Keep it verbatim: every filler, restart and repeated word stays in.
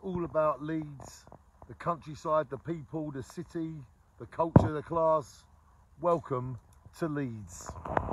all about Leeds, the countryside, the people, the city, the culture, the class. Welcome to Leeds.